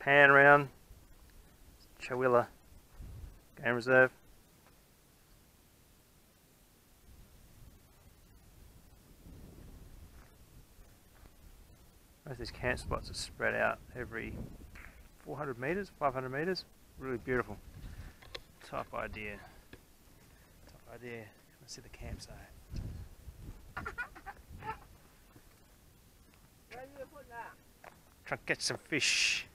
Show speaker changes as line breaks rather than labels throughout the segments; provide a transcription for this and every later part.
pan around Chowilla Reserve. Most of these camp spots are spread out every 400 metres, 500 metres. Really beautiful. Top idea. Top idea. Let's see the campsite. Try and catch some fish.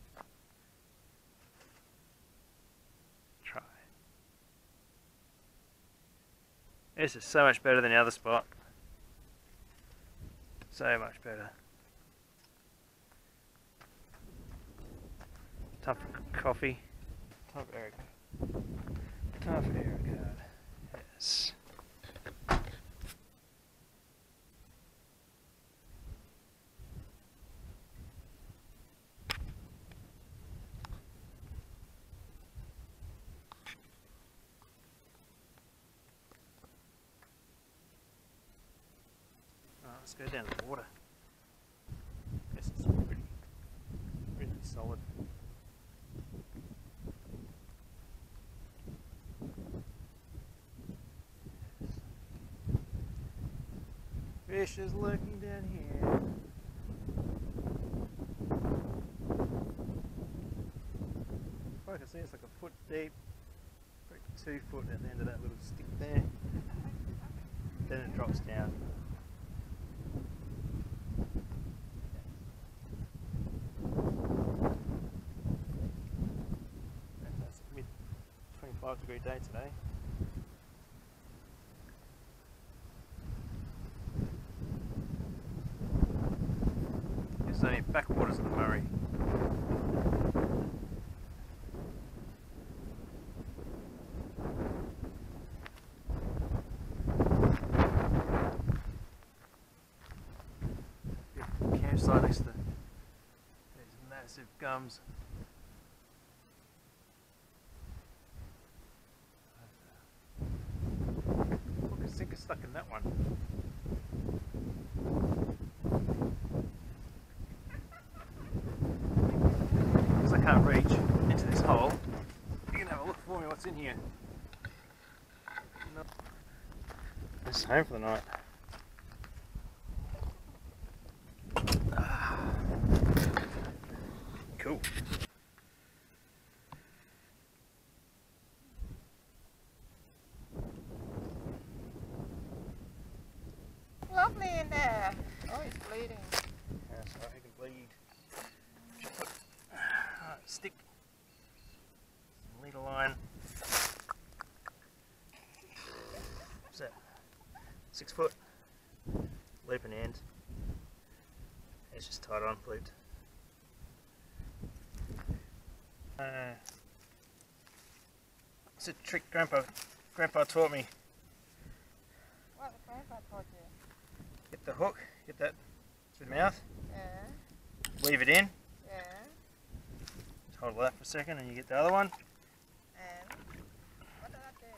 Try. This is so much better than the other spot. So much better. Time for coffee. Time for Eric. Time for Eric. Yes. Let's go down to the water. This is really solid. Fish is lurking down here. If I can see, it's like a foot deep, probably 2 foot at the end of that little stick there. Then it drops down. That's a mid 25-degree day today. It's only backwaters of the Murray. Beautiful campsite next to these massive gums. Look, a sinker stuck in that one. Because I can't reach into this hole, you can have a look for me what's in here. No. This is home for the night. Cool.
Lovely in there. Oh, it's bleeding.
Yeah, so he can bleed. Stick. Some leader line. What's that? 6 foot. Looping end. It's just tied on, looped. It's a trick Grandpa taught me.
What the Grandpa taught you?
Get the hook, get that to the mouth,
Yeah.
weave it in,
Yeah.
just hold that for a second and you get the other one.
And what did I do?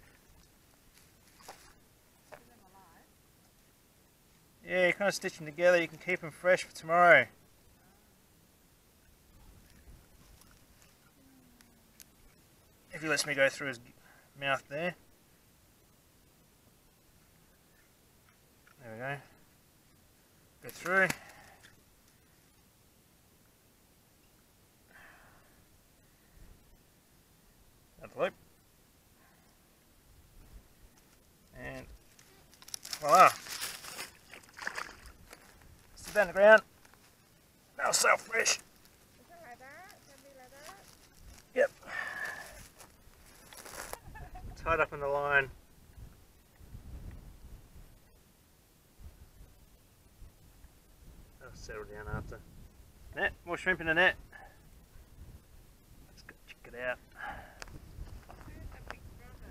Keep them alive?
Yeah, you kind of stitch them together, you can keep them fresh for tomorrow. If he lets me go through his mouth there. There we go. Go through. Another loop. And voila. Sit down the ground. Now so fresh.
Is it like that? Can it be like that?
Yep. Tied up in the line. That'll settle down after. Net, more shrimp in the net. Let's go check it out.
Who's the big brother?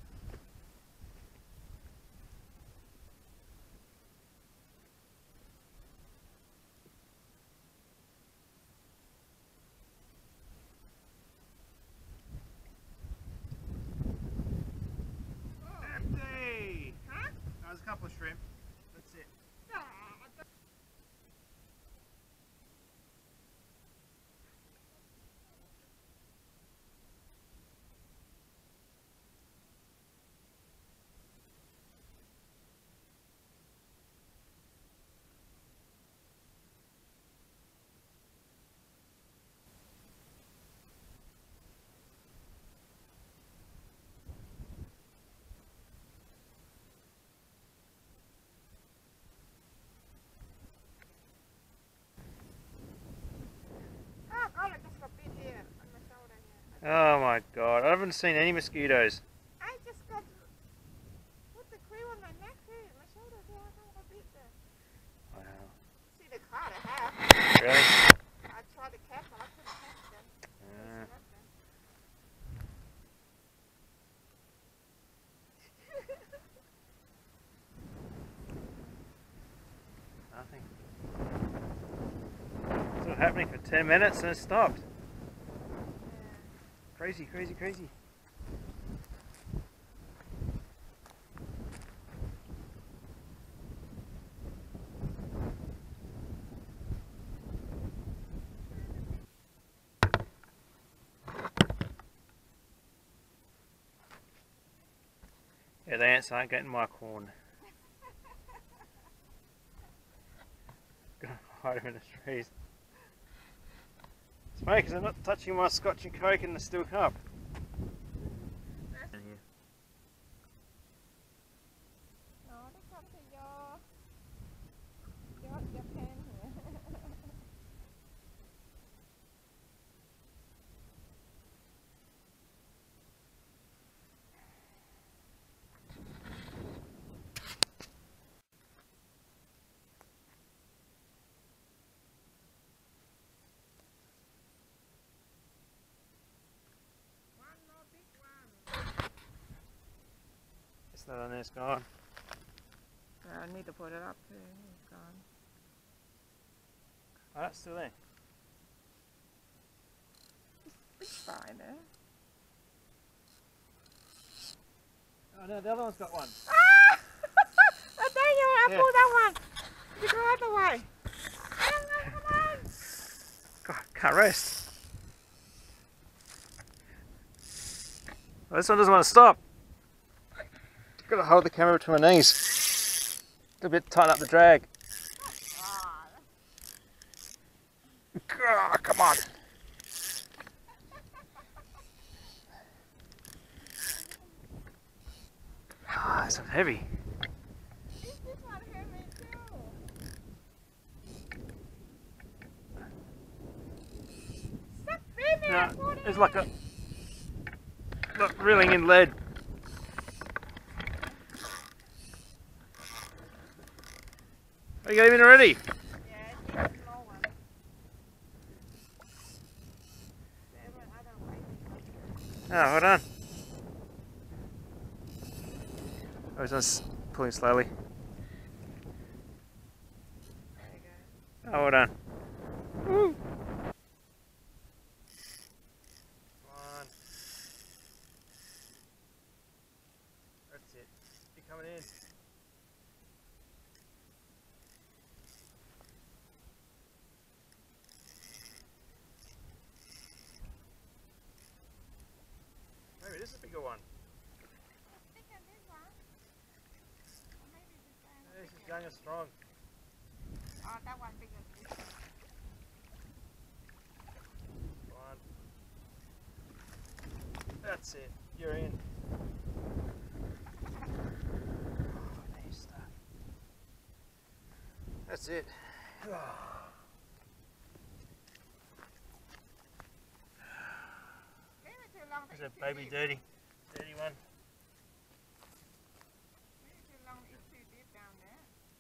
Empty!
Huh?
There's a couple of shrimp. That's it.
No, I don't.
Oh my god, I haven't seen any mosquitoes.
I just got put the cream on my neck there, my shoulder there. I don't want to beat there.
Wow.
See the card I have.
Really?
I tried to catch them. I couldn't catch them.
Nothing. It's all happening for 10 minutes and it stopped. Crazy, crazy, crazy. Yeah, the ants aren't getting my corn. Gonna hide them in the trees. It's funny because I'm not touching my scotch and coke in the steel cup.
No, they come to your pen here. One more big one.
It's not on there, it's gone.
I need to put it up too. It's gone.
Oh, that's still there.
It's fine, eh?
Oh no, the other one's got one.
Ah! Oh, dang it, I
Yeah.
pulled that one. You go out the way. Come on.
God, can't rest. Oh, this one doesn't want to stop. Gotta hold the camera between my knees. A bit tighten up the drag. God, come on. Ah, it's heavy.
This one hurt me too. Stop breathing.
No, it's like a reeling in lead. Oh, you got him in already?
Yeah, it's a small one. 7 other ways.
Oh, hold on. Oh, he's just pulling slowly.
There you go.
Oh, hold on. Woo. Come on. That's it. You're coming in. Maybe this is a bigger one.
Think of this one. Or maybe this one.
This is young and strong.
Oh, that one bigger than this one.
Come on. That's it. You're in. Oh, nice stuff. That's it.
Leave it too long.
There's a baby dirty one.
Leave it too long. It's too deep down there.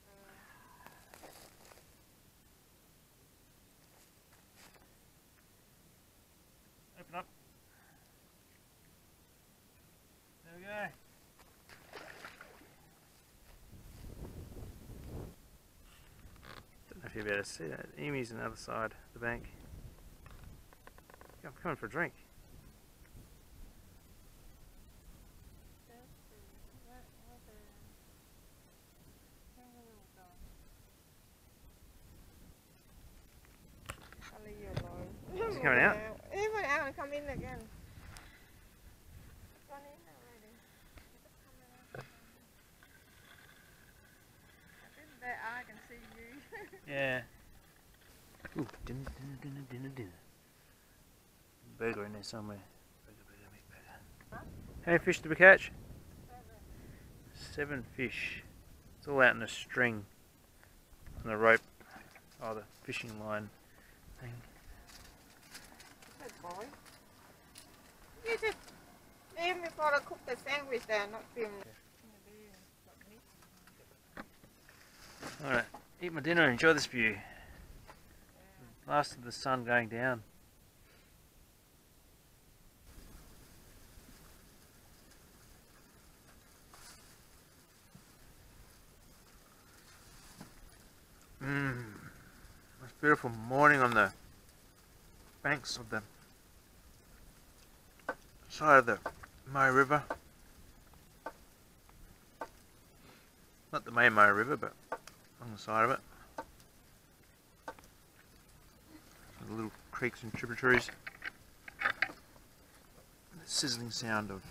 Open up. There we go. Don't know if you'll be able to see that. Amy's on the other side of the bank. Yeah, I'm coming for a drink.
I'll leave you alone.
Is he coming out?
He went out and come in again. Gone in already. Just coming out. I think that I can see you.
Yeah. Ooh, dinner. Burger in there somewhere. Burger, meat burger.
Huh?
How many fish did we catch? 7 fish. It's all out in a string on the rope. Oh, the fishing line thing.
Good boy. You just leave me for to cook the sandwich there, not film.
Alright, eat my dinner and enjoy this view. Last of the sun going down. It's a beautiful morning on the banks of the side of the Murray River. Not the main Murray River, but on the side of it. The little creeks and tributaries. The sizzling sound of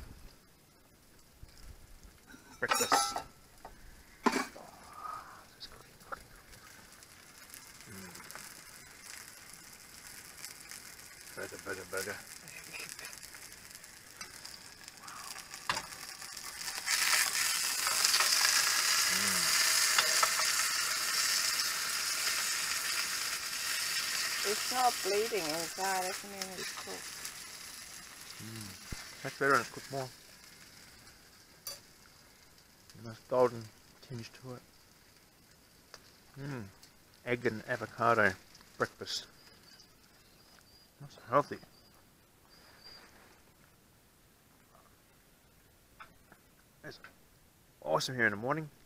breakfast. Burger.
It's not bleeding inside, that means it's cooked.
That's better and it's cooked more. A nice golden tinge to it. Egg and avocado breakfast. That's healthy. It's awesome here in the morning.